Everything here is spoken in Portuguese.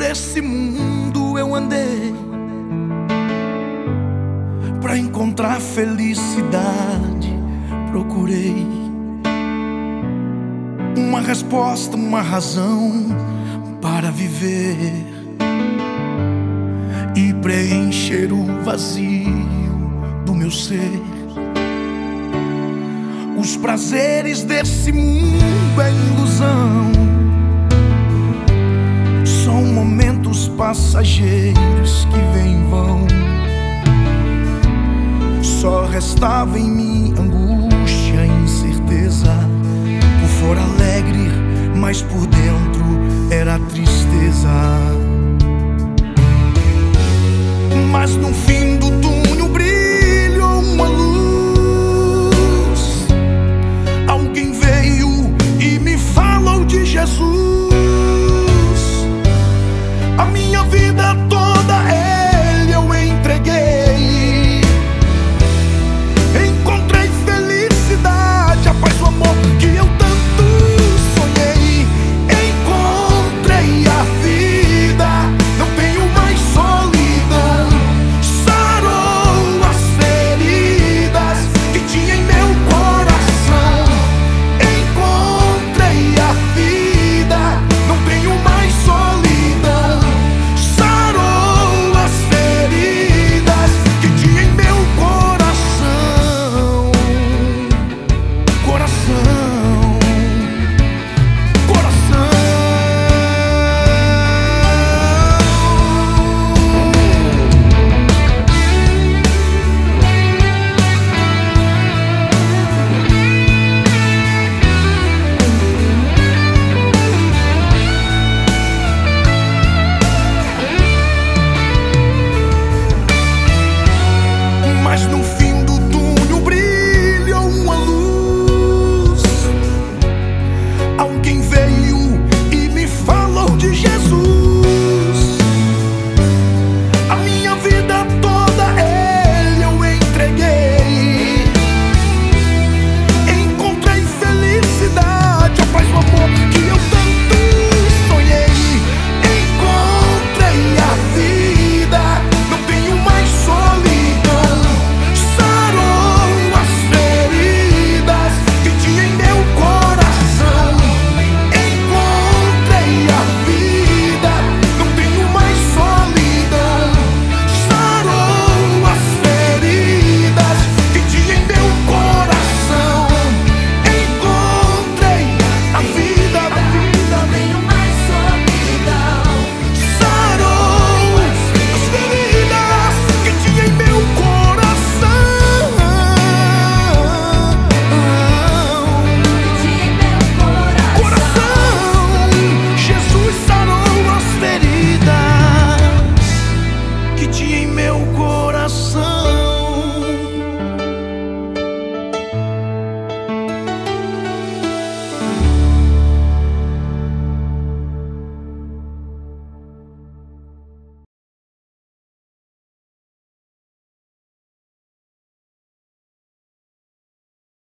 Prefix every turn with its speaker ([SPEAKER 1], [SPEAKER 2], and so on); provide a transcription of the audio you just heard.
[SPEAKER 1] esse mundo eu andei pra encontrar felicidade, procurei uma resposta, uma razão para viver e preencher o vazio do meu ser. Os prazeres desse mundo é ilusão, são momentos passageiros que vêm e vão. Só restava em mim angústia e incerteza. Por fora alegre, mas por dentro era tristeza.